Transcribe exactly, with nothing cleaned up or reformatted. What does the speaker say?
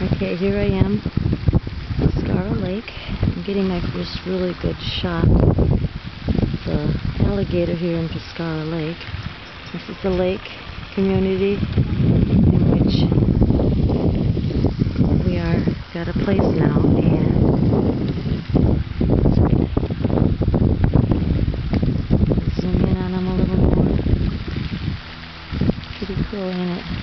Okay, here I am, Pescara Lake. I'm getting my first really good shot of the alligator here in Pescara Lake. This is the lake community in which we are got a place now, and zoom in on them a little more. Pretty cool, ain't it?